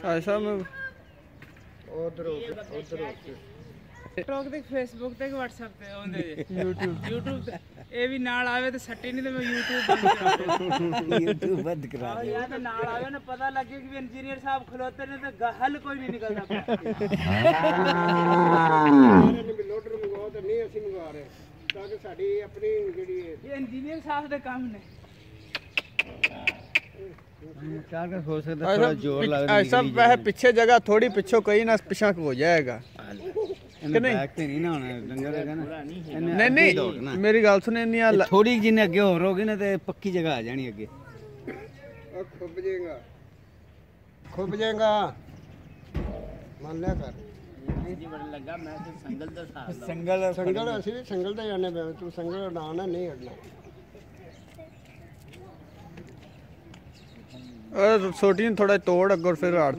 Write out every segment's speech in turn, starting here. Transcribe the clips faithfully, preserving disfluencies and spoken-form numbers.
ऐसा मैं उधर उधर टिकटॉक ते फेसबुक ते व्हाट्सएप ते ओंदे यूट्यूब यूट्यूब ते ए भी नाल आवे ते सट्टी नहीं ते मैं यूट्यूब बंद करा यूट्यूब बंद करा दे यार ते नाल आवे ना पता लगे कि इंजीनियर साहब खलोते ने ते हल कोई नहीं निकलदा पिया लोडर मंगवाओ ते नहीं ਅਸੀਂ ਮੰਗਵਾ ਰਹੇ ਤਾਂ ਕਿ ਸਾਡੀ ਆਪਣੀ ਜਿਹੜੀ ये इंजीनियर साहब दे काम ने चार का हो सकता थोड़ा जोर लग रहा है ऐसा वह पीछे जगह थोड़ी पीछे कहीं ना पीछा हो जाएगा कि नहीं बैक ते नहीं ना होना डंगर है ना नहीं नहीं मेरी गल सुने नहीं थोड़ी जिन्ने अगे हो रोगे ना ते पक्की जगह आ जानी अगे ओ खुब जाएगा खुब जाएगा मान लिया कर जी बड़ा लगा मैं तो संगल दा साथ संगल संगल ਅਸੀਂ ਵੀ ਸੰਗਲ ਤੇ ਜਾਣੇ ਪਏ ਤੂੰ ਸੰਗਲ ਉਡਾਣਾ ਨਹੀਂ ਉਡਣਾ और छोटी थोड़ा तोड़ अगर फिर आड़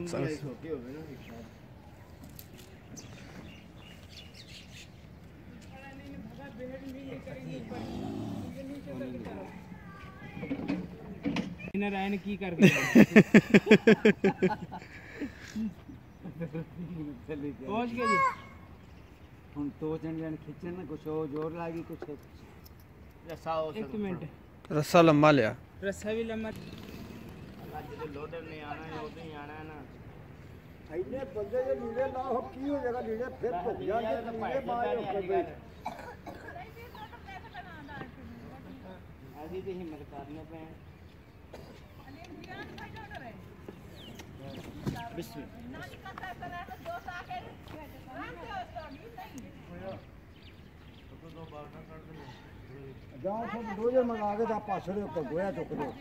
इन्हें रायन की कर गया पहुंच गए जी हम तो जन जन खींचने ना कुछ और जोर लागी कुछ रस्सा एक मिनट रस्सा लम्बा लिया रस्सा भी लम्बा लोडर नहीं आना है उधर ही आना है ना इतने बंदे जो लीडर ना हो की हो जाएगा लीडर फिर तो जान के लीडर बाहर हो गए आधी तो हिम्मत करने पे जाओ सब दो जन मंगा के आप पाछड़े ऊपर गोया चुक दो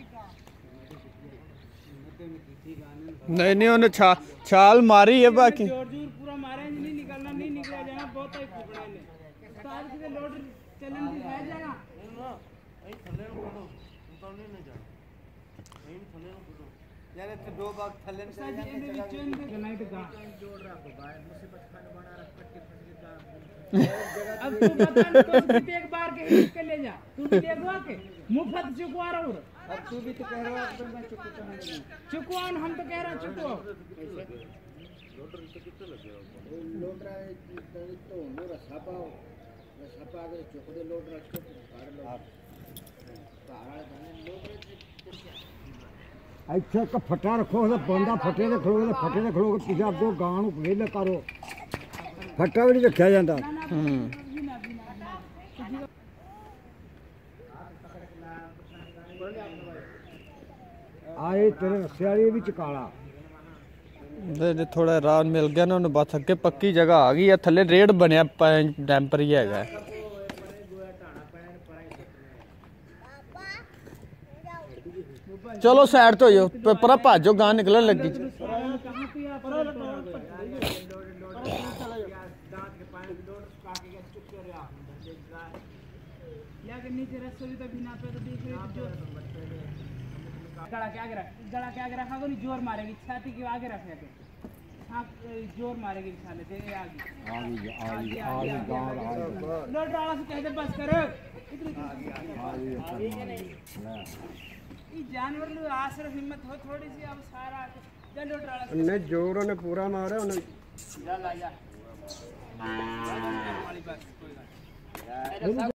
नहीं नहीं उन्हें छा, छाल मारी है बाकी जोर जोर पूरा मारे नहीं निकलना नहीं निकला जाना बहुत ही फुकड़ा ने उस्ताद के लोड चलन भी रह जाना नहीं थल्ले नु पड़ो उतारने नहीं जा नहीं थल्ले नु पड़ो यार इतने दो बाग थल्ले से उस्ताद जी ने चेन दे नाइट गा जोड़ रखो बाहर मुसीबत खाने बना रख पट्टी फटके का अब तू बता तो भी एक बार के हिट के ले जा तू भी ले गवा के मुफ्त चुकवा रहा हूं अब तू भी तो कह रहा है तो मैं चुकता नहीं चुकवान हम तो कह रहा चुको लोडर से कितने लगे लोडर तो नो रस्सा पाओ रस्सा पा के चुक दे लोडर अच्छे काट लो पहाड़ दाने लोडर अच्छा का फटा रखो तो बंदा फटे दे खड़ो तो फटे दे खड़ो पिछा दो गां नु वेल करो फटा भी नहीं रखा जाता आए तेरे रस्से वाली भी चकाला दे थोड़ा रात मिल गया ना उन्हें बस अगे पक्की जगह आ गई है थले रेड बनया डैंपर ही है चलो साइड तो हो पर भाजो गां निकलन लगी गला के आगे रख गला के आगे रखा नहीं जोर मारेगी छाती के आगे रखे के हाँ जोर मारेगी साले से आगे आगे आगे आगे गांव आगे लोड डाला से कहते बस कर ये जानवर लो आसर हिम्मत हो थोड़ी सी अब सारा जा लोड डाला ने जोर ने पूरा मारा उन्हें जा ला जा वाली बात कोई बात